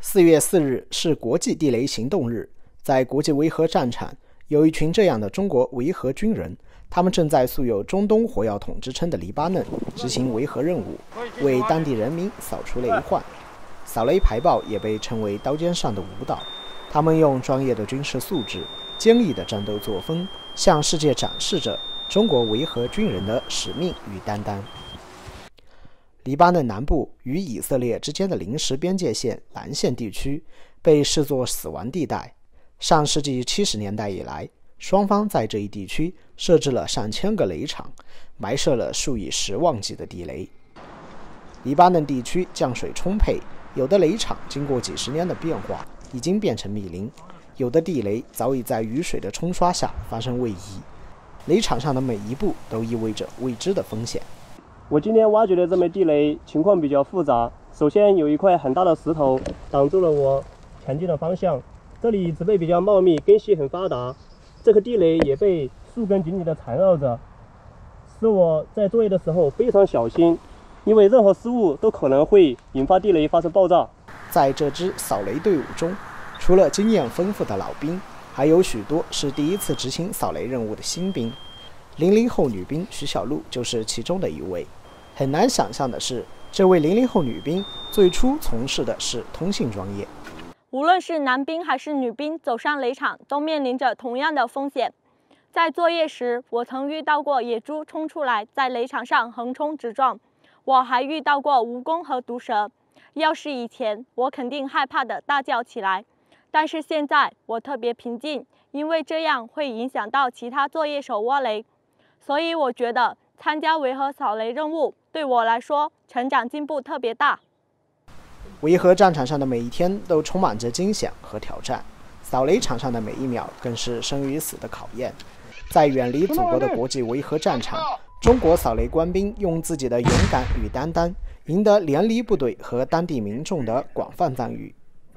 4月4日是国际地雷行动日，在国际维和战场，有一群这样的中国维和军人，他们正在素有中东火药桶之称的黎巴嫩执行维和任务，为当地人民扫除雷患。扫雷排爆也被称为刀尖上的舞蹈，他们用专业的军事素质、坚毅的战斗作风，向世界展示着中国维和军人的使命与担当。黎巴嫩南部与以色列之间的临时边界线蓝线地区被视作死亡地带。上世纪70年代以来，双方在这一地区设置了上千个雷场，埋设了数以10万计的地雷。黎巴嫩地区降水充沛，有的雷场经过几十年的变化，已经变成密林；有的地雷早已在雨水的冲刷下发生位移。雷场上的每一步都意味着未知的风险。 我今天挖掘的这枚地雷情况比较复杂，首先有一块很大的石头挡住了我前进的方向，这里植被比较茂密，根系很发达，这颗地雷也被树根紧紧地缠绕着，使我在作业的时候非常小心，因为任何失误都可能会引发地雷发生爆炸。 在这支扫雷队伍中，除了经验丰富的老兵，还有许多是第一次执行扫雷任务的新兵。00后女兵徐小璐就是其中的一位。很难想象的是，这位00后女兵最初从事的是通信专业。 无论是男兵还是女兵走上雷场，都面临着同样的风险。在作业时，我曾遇到过野猪冲出来，在雷场上横冲直撞。我还遇到过蜈蚣和毒蛇。要是以前，我肯定害怕的大叫起来。但是现在，我特别平静，因为这样会影响到其他作业手挖雷。所以我觉得参加维和扫雷任务对我来说成长进步特别大。 维和战场上的每一天都充满着惊险和挑战，扫雷场上的每一秒更是生与死的考验。在远离祖国的国际维和战场，中国扫雷官兵用自己的勇敢与担当，赢得联黎部队和当地民众的广泛赞誉。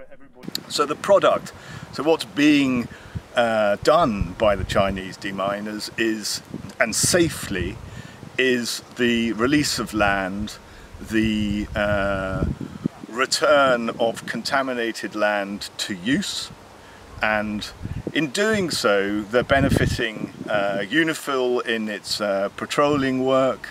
So the product, so what's being done by the Chinese deminers is, and safely, is the release of land, the return of contaminated land to use, and in doing so, they're benefiting UNIFIL in its patrolling work,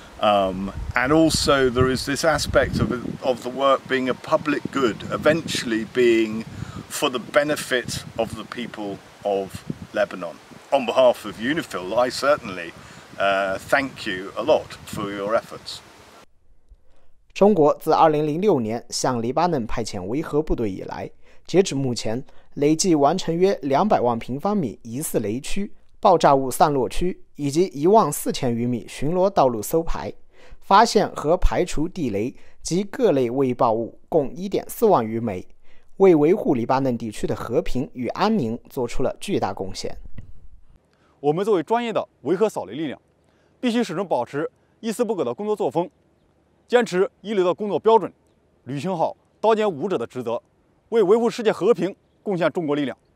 and also there is this aspect of the work being a public good, eventually being for the benefit of the people of Lebanon. On behalf of UNIFIL, I certainly thank you a lot for your efforts. 中国自2006年向黎巴嫩派遣维和部队以来，截止目前，累计完成约200万平方米疑似雷区、爆炸物散落区以及14000余米巡逻道路搜排，发现和排除地雷及各类未爆物共1.4万余枚，为维护黎巴嫩地区的和平与安宁做出了巨大贡献。 我们作为专业的维和扫雷力量，必须始终保持一丝不苟的工作作风，坚持一流的工作标准，履行好刀尖舞者的职责，为维护世界和平贡献中国力量。